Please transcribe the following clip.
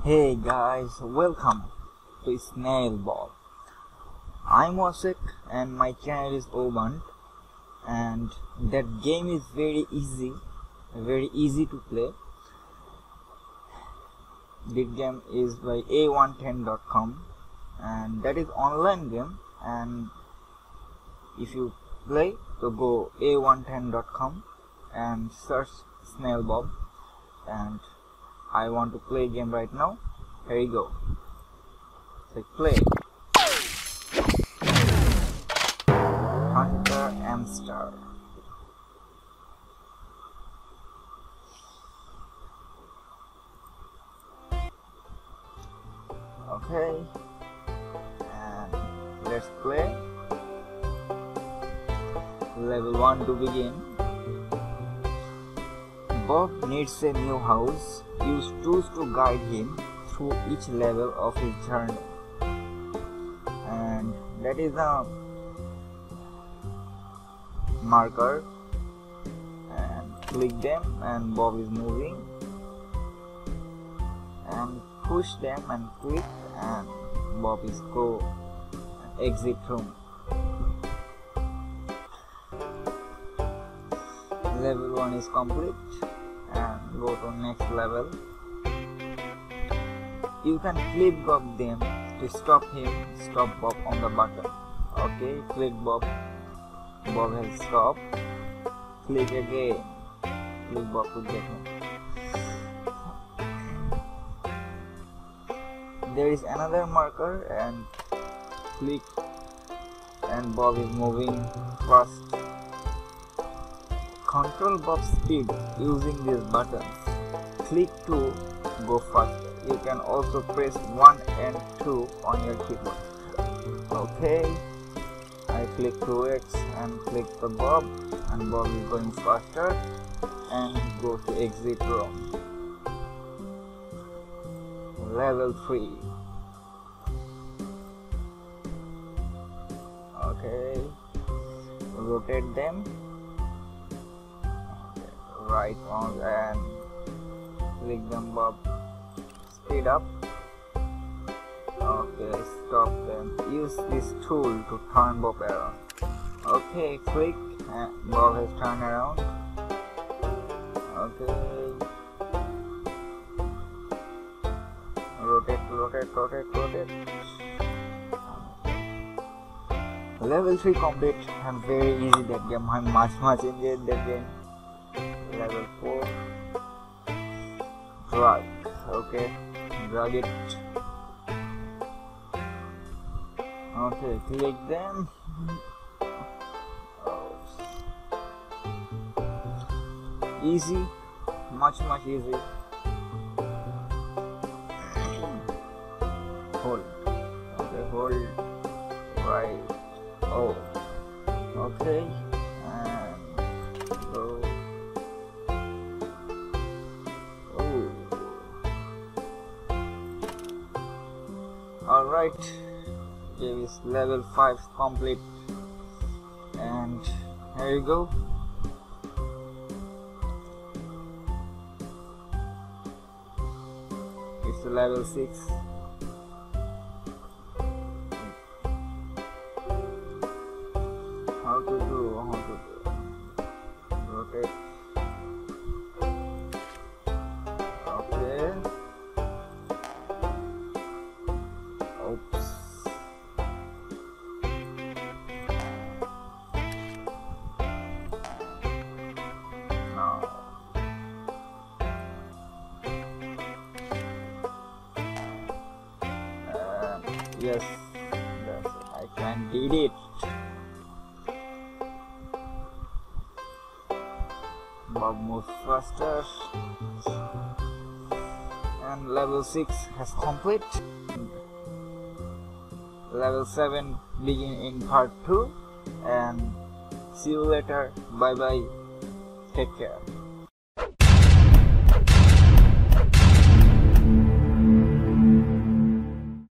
Hey guys, welcome to Snail Bob. I'm Wasik and my channel is Oband, and that game is very easy to play. This game is by a110.com and that is online game, and if you play, so go a110.com and search Snail Bob, and I want to play game right now. Here you go. So play. Hunter Hamster. Okay, and let's play. Level 1 to begin. Bob needs a new house. Use tools to guide him through each level of his journey. And that is a marker. And click them and Bob is moving. And push them and click and Bob is go and exit room. Level 1 is complete. And go to next level. You can click Bob them to stop Bob on the button. Okay, click Bob. Bob has stopped. Click again. Click Bob to get him. There is another marker and click and Bob is moving fast. Control Bob's speed using these buttons. Click to go faster. You can also press 1 and 2 on your keyboard. Okay, I click 2x and click the Bob, and Bob is going faster, and go to exit room. Level 3. Okay, rotate them. Right on and click them Bob. Speed up. Okay, stop them. Use this tool to turn Bob around. Okay, click and Bob has turned around. Okay. Rotate. Level 3 complete, and very easy that game. I much enjoyed that game. Level 4, drag. Okay, drag it. Okay, click them. Oh. Easy, much easy. Hold. Okay, hold. Right. Oh. Okay, and go. Alright, here is level 5 complete, and here you go. It's level 6. How to do rotate. Okay. Oops. No. Yes, I can did it. Bob moves faster, and level 6 has complete. Level 7 begin in part 2, and see you later. Bye bye. Take care.